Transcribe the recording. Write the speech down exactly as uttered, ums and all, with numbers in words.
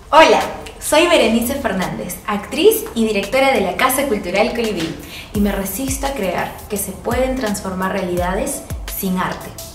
Hola, soy Berenice Fernández, actriz y directora de la Casa Cultural Colibrí, y me resisto a creer que se pueden transformar realidades sin arte.